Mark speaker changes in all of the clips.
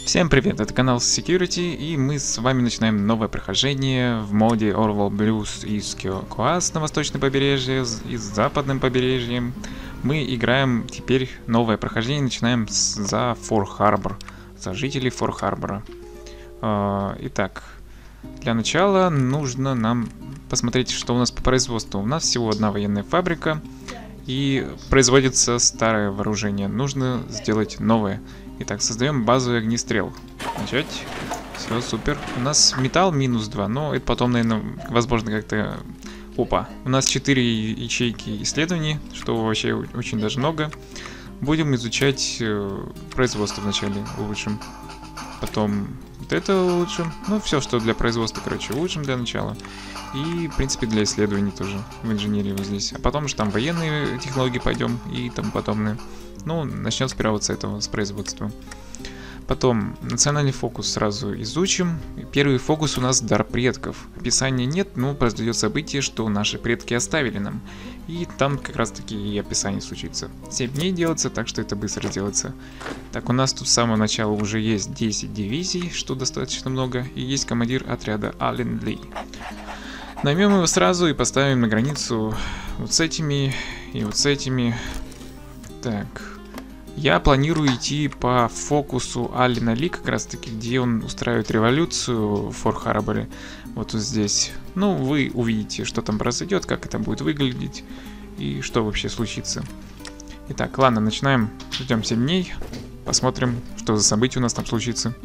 Speaker 1: Всем привет, это канал Security, и мы с вами начинаем новое прохождение в моде Orval Blues из Коас на восточном побережье и с западным побережьем. Мы играем теперь новое прохождение, начинаем за Фор Харбор, за жителей Фор Харбора. Итак, для начала нужно нам посмотреть, что у нас по производству. У нас всего одна военная фабрика, и производится старое вооружение. Нужно сделать новое. Итак, создаем базовый огнестрел. Начать. Все, супер. У нас металл -2, но это потом, наверное, возможно, как-то... Опа. У нас 4 ячейки исследований, что вообще очень даже много. Будем изучать производство вначале, улучшим. Потом вот это улучшим. Ну, все, что для производства, короче, улучшим для начала. И, в принципе, для исследований тоже в инженерии вот здесь. А потом же там военные технологии пойдем и тому подобное. Ну, начнем сперва вот с этого, с производства. Потом национальный фокус сразу изучим. Первый фокус у нас дар предков. Описания нет, но произойдет событие, что наши предки оставили нам. И там как раз таки и описание случится. 7 дней делается, так что это быстро делается. Так, у нас тут с самого начала уже есть 10 дивизий, что достаточно много. И есть командир отряда Ален Ли. Наймем его сразу и поставим на границу вот с этими и вот с этими. Так, я планирую идти по фокусу Алена Ли, как раз таки, где он устраивает революцию в Фор Харборе. Вот здесь. Ну, вы увидите, что там произойдет, как это будет выглядеть и что вообще случится. Итак, ладно, начинаем. Ждем 7 дней. Посмотрим, что за событие у нас там случится.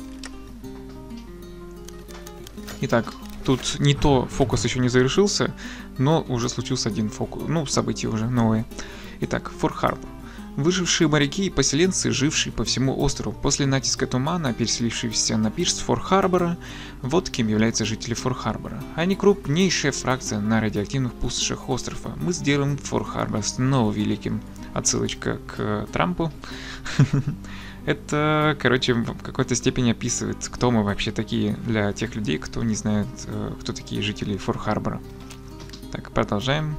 Speaker 1: Итак, тут не то, фокус еще не завершился, но уже случился один фокус. Ну, события уже новые. Итак, Фор Харбор. Выжившие моряки и поселенцы, жившие по всему острову после натиска тумана, переселившиеся на пирс Фор Харбора, вот кем являются жители Фор Харбора. Они крупнейшая фракция на радиоактивных пустошах острова. Мы сделаем Фор Харбор снова великим. Отсылочка к Трампу. Это, короче, в какой-то степени описывает, кто мы вообще такие для тех людей, кто не знает, кто такие жители Фор Харбора. Так, продолжаем.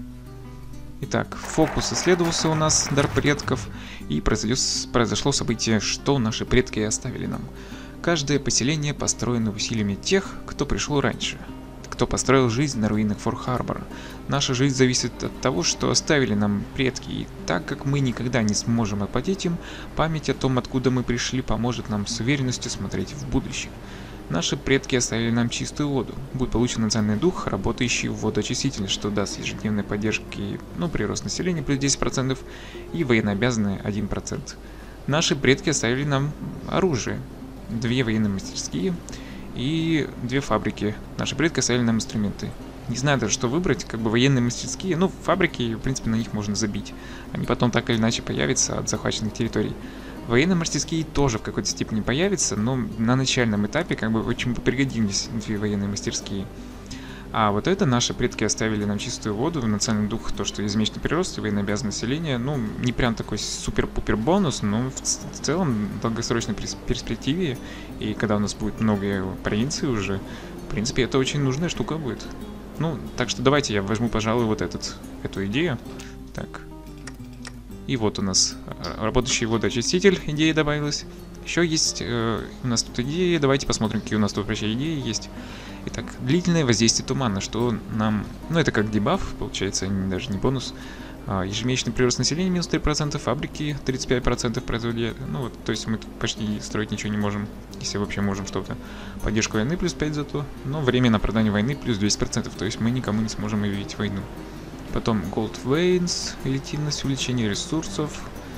Speaker 1: Итак, фокус исследовался у нас, дар предков, и произошло событие, что наши предки оставили нам. Каждое поселение построено усилиями тех, кто пришел раньше, кто построил жизнь на руинах Фор Харбора. Наша жизнь зависит от того, что оставили нам предки, и так как мы никогда не сможем отплатить им, память о том, откуда мы пришли, поможет нам с уверенностью смотреть в будущее. Наши предки оставили нам чистую воду. Будет получен национальный дух, работающий в водоочиститель, что даст ежедневной поддержки, прирост населения плюс 10% и военнообязанные 1%. Наши предки оставили нам оружие, 2 военные мастерские и 2 фабрики. Наши предки оставили нам инструменты. Не знаю даже, что выбрать, как бы военные мастерские, фабрики, в принципе, на них можно забить. Они потом так или иначе появятся от захваченных территорий. Военные мастерские тоже в какой-то степени появятся, но на начальном этапе как бы очень пригодились 2 военные мастерские. А вот это наши предки оставили нам чистую воду, национальный дух, то, что ежемесячный прирост и военнообязанное население. Не прям такой супер-пупер бонус, но в целом в долгосрочной перспективе, и когда у нас будет много провинций уже, в принципе, это очень нужная штука будет. Так что давайте я возьму, пожалуй, вот эту идею. Так. И вот у нас работающий водоочиститель, идея добавилась. Еще есть у нас тут идеи, давайте посмотрим, какие у нас тут вообще идеи есть. Итак, длительное воздействие тумана, что нам... это как дебаф, получается, даже не бонус. Ежемесячный прирост населения минус 3%, фабрики 35% производят. То есть мы тут почти строить ничего не можем, если вообще можем что-то. Поддержку войны плюс 5 зато, но время на продание войны плюс 200%, то есть мы никому не сможем объявить войну. Потом Gold Veins, летильность, увеличение ресурсов,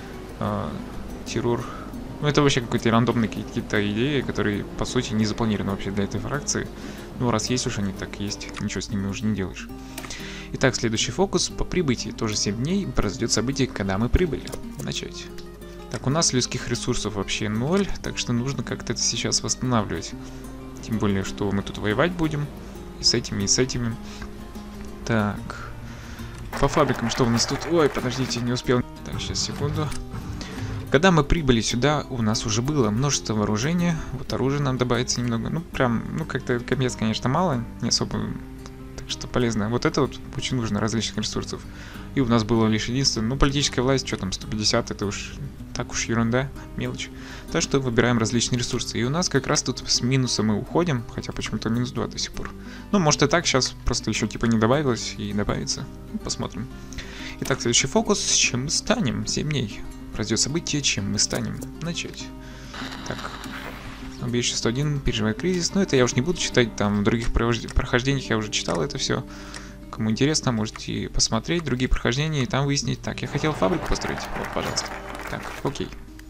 Speaker 1: террор. Это вообще какие-то рандомные какие-то идеи, которые, по сути, не запланированы вообще для этой фракции. Раз есть уж они, так есть, ничего с ними уже не делаешь. Итак, следующий фокус по прибытии. Тоже 7 дней произойдет событие, когда мы прибыли. Начать. Так, у нас людских ресурсов вообще 0, так что нужно как-то это сейчас восстанавливать. Тем более, что мы тут воевать будем. И с этими, и с этими. Так... По фабрикам, что у нас тут? Ой, подождите, не успел. Так, сейчас, секунду. Когда мы прибыли сюда, у нас уже было множество вооружения. Вот оружие нам добавится немного. Как-то капец, конечно, мало. Не особо. Так что полезно. Вот это вот очень нужно, различных ресурсов. И у нас было лишь единственное. Политическая власть, что там, 150, это уж так уж ерунда, мелочь. Так что выбираем различные ресурсы. И у нас как раз тут с минуса мы уходим, хотя почему-то минус 2 до сих пор. Ну, может и так, сейчас просто еще типа не добавилось и добавится. Посмотрим. Итак, следующий фокус. Чем мы станем? 7 дней. Пройдет событие, чем мы станем. Начать. Так. Убежище 101, переживает кризис. Но это я уж не буду читать, там в других прохождениях я уже читал это все. Кому интересно, можете посмотреть другие прохождения и там выяснить. Так, я хотел фабрику построить. Вот, пожалуйста. Так, окей.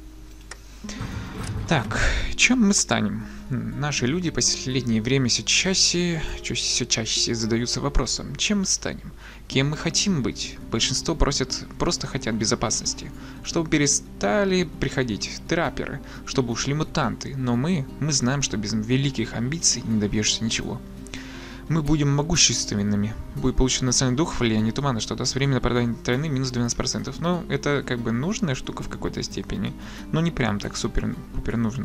Speaker 1: Так, чем мы станем? Наши люди в последнее время все чаще задаются вопросом, чем мы станем? Кем мы хотим быть? Большинство просто хотят безопасности. Чтобы перестали приходить трапперы, чтобы ушли мутанты. Но мы знаем, что без великих амбиций не добьешься ничего. Мы будем могущественными. Будет получен национальный дух влияния тумана, что даст время на продание тройны минус 12%. Но это как бы нужная штука в какой-то степени. Но не прям так супер-пупер нужно.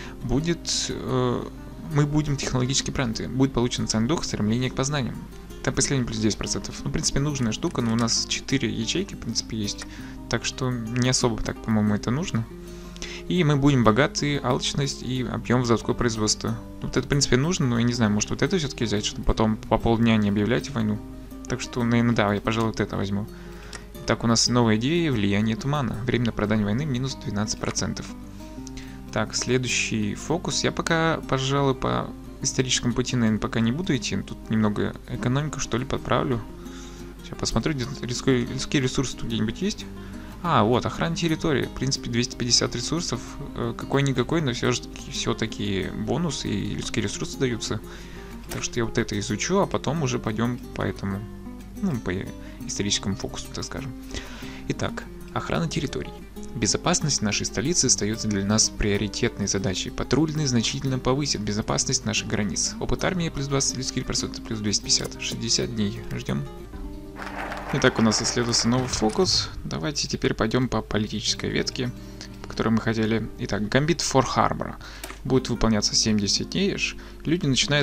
Speaker 1: Мы будем технологически правильны. Будет получен национальный дух стремление к познаниям. Там последний плюс 10%. Ну, в принципе, нужная штука, но у нас 4 ячейки, в принципе, есть. Так что не особо так, по-моему, это нужно. И мы будем богаты, алчность и объем заводского производства. Вот это, в принципе, нужно, но я не знаю, может вот это все-таки взять, чтобы потом по полдня не объявлять войну. Так что, наверное, да, я, пожалуй, вот это возьму. Так, у нас новая идея, влияние тумана. Время на продание войны минус 12%. Так, следующий фокус. Я пока, пожалуй, по историческому пути, наверное, пока не буду идти. Тут немного экономику, что ли, подправлю. Сейчас посмотрю, где людские ресурсы тут где-нибудь есть. А, вот, охрана территории. В принципе, 250 ресурсов. Какой-никакой, но все-таки бонусы и людские ресурсы даются. Так что я вот это изучу, а потом уже пойдем по этому, ну, по историческому фокусу, так скажем. Итак, охрана территорий. Безопасность нашей столицы остается для нас приоритетной задачей. Патрульные значительно повысят безопасность наших границ. Опыт армии плюс 20, людские ресурсы плюс 250. 60 дней. Ждем. Итак, у нас исследуется новый фокус. Давайте теперь пойдем по политической ветке, по которой мы хотели. Итак, Гамбит Фор-Харбора. Будет выполняться 70 дней. Люди начинают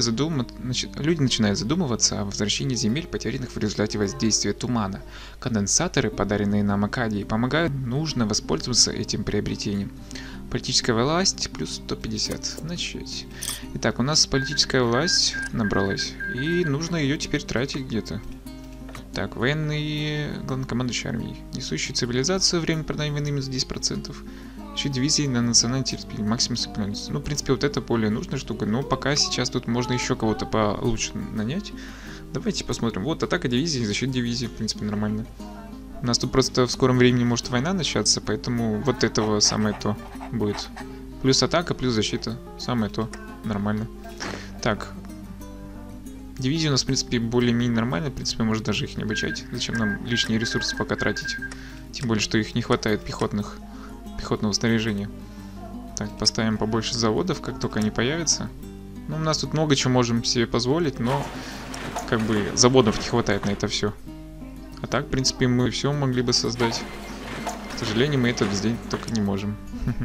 Speaker 1: задумываться о возвращении земель, потерянных в результате воздействия тумана. Конденсаторы, подаренные нам Акадией, помогают. Нужно воспользоваться этим приобретением. Политическая власть плюс 150. Начать. Итак, у нас политическая власть набралась. И нужно ее теперь тратить где-то. Так, военные, главнокомандующий армией. Несущий цивилизацию, время продания войны минус 10%. Еще дивизии на национальной территории, максимум сопротивляемости. Ну, в принципе, вот это более нужная штука, но пока сейчас тут можно еще кого-то получше нанять. Давайте посмотрим. Вот, атака дивизии, защита дивизии, в принципе, нормально. У нас тут просто в скором времени может война начаться, поэтому вот этого самое то будет. Плюс атака, плюс защита, самое то, нормально. Так. Дивизия у нас, в принципе, более-менее нормально. В принципе, можно даже их не обучать. Зачем нам лишние ресурсы пока тратить? Тем более, что их не хватает пехотного снаряжения. Так, поставим побольше заводов, как только они появятся. Ну, у нас тут много чего можем себе позволить, но как бы заводов не хватает на это все. А так, в принципе, мы все могли бы создать. К сожалению, мы это сделать только не можем.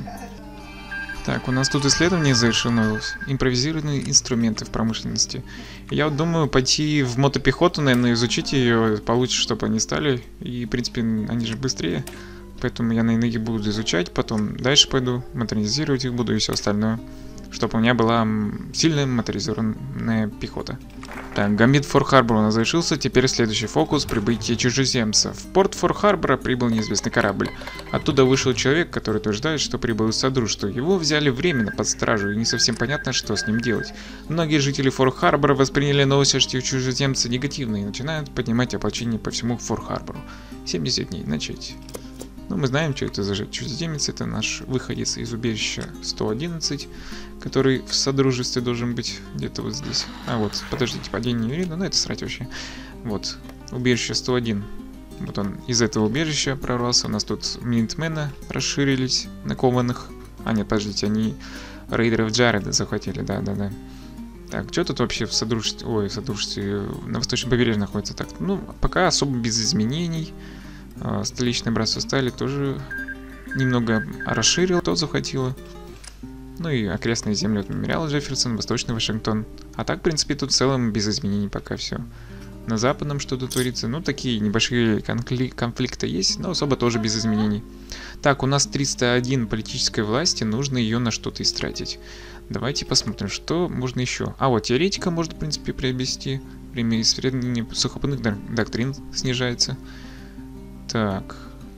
Speaker 1: Так, у нас тут исследование завершилось. Импровизированные инструменты в промышленности. Я вот думаю пойти в мотопехоту, наверное, изучить ее получше, чтобы они стали. И, в принципе, они же быстрее. Поэтому я, наверное, их буду изучать. Потом дальше пойду, модернизировать их буду и все остальное. Чтобы у меня была сильная моторизованная пехота. Так, Гамбит Фор-Харбор у нас завершился. Теперь следующий фокус — прибытие чужеземцев. В порт Фор-Харбора прибыл неизвестный корабль. Оттуда вышел человек, который утверждает, что прибыл из Содружества. Его взяли временно под стражу, и не совсем понятно, что с ним делать. Многие жители Фор-Харбора восприняли новость о чужеземце негативно и начинают поднимать ополчение по всему Фор-Харбору. 70 дней. Начать. Ну, мы знаем, что это за чужеземец. Это наш выходец из убежища 111, который в Содружестве должен быть где-то вот здесь. А вот, подождите, падение не видно, но это срать вообще. Вот, убежище 101. Вот он из этого убежища прорвался. У нас тут минитмены расширились на кованых. А нет, подождите, они рейдеров Джареда захватили, да-да-да. Так, что тут вообще в Содружестве, в Содружестве на восточном побережье находится? Так, ну, пока особо без изменений. Столичное братство стали тоже немного расширило, то захватило. Ну и окрестные земли от Мемориала Джефферсон, Восточный Вашингтон. А так, в принципе, тут в целом без изменений пока все. На западном что-то творится. Ну, такие небольшие конфликты есть, но особо тоже без изменений. Так, у нас 301 политической власти, нужно ее на что-то истратить. Давайте посмотрим, что можно еще. А вот теоретика может, в принципе, приобрести. Время исследования сухопутных доктрин снижается. Так.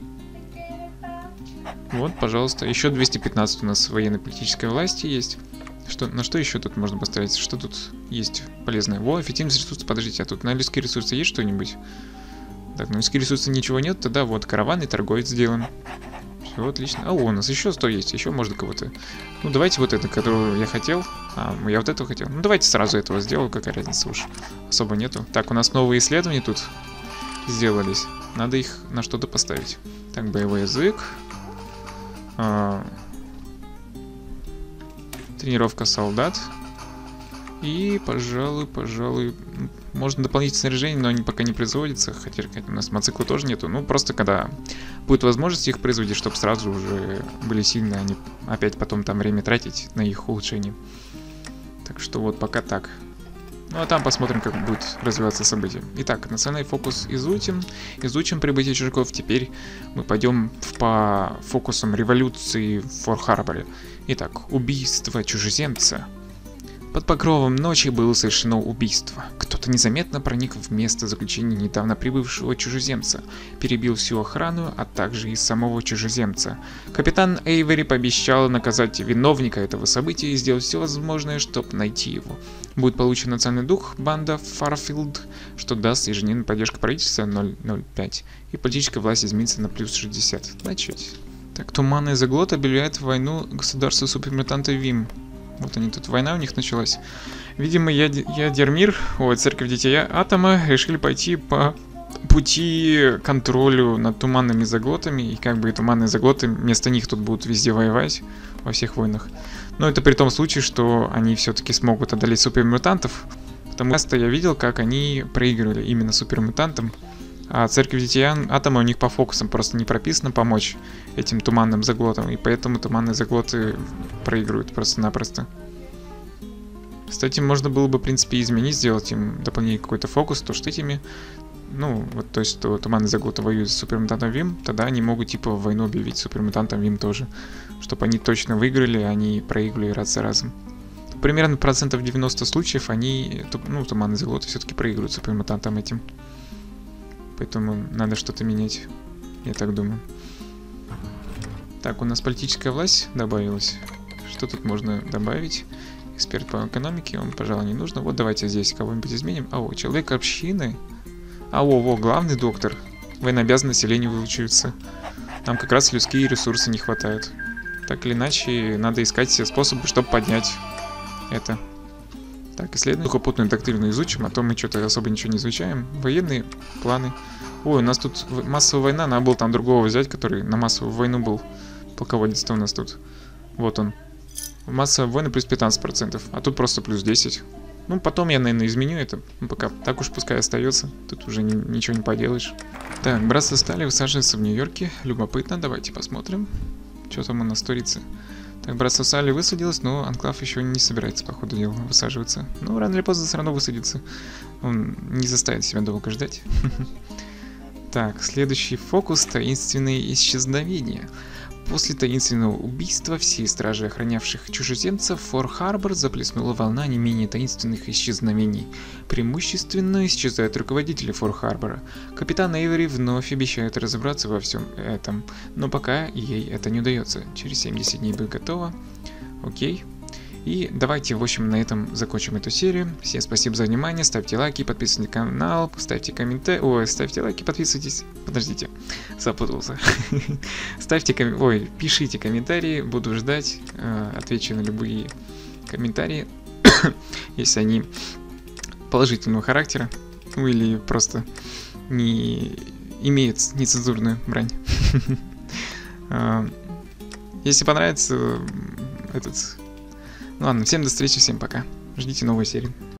Speaker 1: Вот, пожалуйста. Еще 215 у нас военно-политической власти есть. На что еще тут можно поставить? Что тут есть полезное? Во, эффективность ресурсов. Подождите, а тут на людские ресурсы есть что-нибудь? Так, на людские ресурсы ничего нет, тогда вот караванный торговец сделаем. Все отлично. А, у нас еще 100 есть, еще можно кого-то. Ну, давайте вот это, которую я хотел. А, я вот этого хотел. Ну, давайте сразу этого сделаю, какая разница уж. Особо нету. Так, у нас новые исследования тут сделались. Надо их на что-то поставить. Так, боевой язык. Тренировка солдат. И, пожалуй, можно дополнительное снаряжение, но они пока не производятся. Хотя у нас мотоцикла тоже нету. Ну, просто когда будет возможность их производить, чтобы сразу уже были сильные, а не опять потом там время тратить на их улучшение. Так что вот пока так. Ну, а там посмотрим, как будет развиваться события. Итак, национальный фокус изучим. Изучим прибытие чужаков. Теперь мы пойдем по фокусам революции в Фор-Харборе. Итак, убийство чужеземца. Под покровом ночи было совершено убийство. Кто-то незаметно проник в место заключения недавно прибывшего чужеземца, перебил всю охрану, а также и самого чужеземца. Капитан Эйвери пообещал наказать виновника этого события и сделать все возможное, чтобы найти его. Будет получен национальный дух банда Фарфилд, что даст ежедневную поддержку правительства 0,05, и политическая власть изменится на плюс 60. Начать. Так, Туманный Заглот объявляет войну государству супермутанта Вим. Вот они тут, война у них началась. Видимо, Ядермир, Церковь Детей Атома, решили пойти по пути контролю над Туманными Заглотами. И как бы и Туманные Заглоты вместо них тут будут везде воевать, во всех войнах. Но это при том случае, что они все-таки смогут одолеть супермутантов. Потому что я видел, как они проигрывали именно супермутантам. А Церковь Детей Атома у них по фокусам просто не прописано помочь этим Туманным Заглотам. И поэтому Туманные Заглоты проигрывают просто-напросто. Кстати, можно было бы, в принципе, изменить, сделать им дополнительный какой-то фокус, то что этими... Ну, вот то есть, что Туманные Заглоты воюют с супермутантом Вим, тогда они могут, типа, войну объявить с супермутантом Вим тоже. Чтобы они точно выиграли, а они проиграли раз за разом. Примерно процентов 90 случаев они, ну, Туманные Заглоты все-таки проигрывают супермутантам этим. Поэтому надо что-то менять, я так думаю. Так, у нас политическая власть добавилась. Что тут можно добавить? Эксперт по экономике, он, пожалуй, не нужно. Вот давайте здесь кого-нибудь изменим. Человек общины. Главный доктор. Военнообязанное население выучивается. Нам как раз людские ресурсы не хватает. Так или иначе, надо искать все способы, чтобы поднять это. Так, исследуем. Сухопутную доктрину изучим, а то мы что-то особо ничего не изучаем. Военные планы. Ой, у нас тут массовая война, надо было там другого взять, который на массовую войну был. Полководец-то у нас тут. Вот он. Массовая война плюс 15%, а тут просто плюс 10%. Ну, потом я, наверное, изменю это. Ну, пока так уж пускай остается. Тут уже ничего не поделаешь. Так, братство стали высаживаться в Нью-Йорке. Любопытно, давайте посмотрим, что там у нас творится. Так, братство Салли высадилось, но Анклав еще не собирается, по ходу дела, высаживаться. Ну, рано или поздно все равно высадится. Он не заставит себя долго ждать. Так, следующий фокус — таинственные исчезновения. После таинственного убийства всей стражи, охранявших чужеземцев, в Фор-Харбор заплеснула волна не менее таинственных исчезновений. Преимущественно исчезают руководители Фор-Харбора. Капитан Эйвери вновь обещает разобраться во всем этом, но пока ей это не удается. Через 70 дней будет готово. Окей. И давайте, в общем, на этом закончим эту серию. Всем спасибо за внимание, ставьте лайки, подписывайтесь на канал, ставьте комментарии. Ой, ставьте лайки, подписывайтесь. Подождите, запутался. Пишите комментарии, буду ждать, отвечу на любые комментарии, если они положительного характера, ну или просто не имеют нецензурную брань. Если понравится этот... Ну ладно, всем до встречи, всем пока. Ждите новой серии.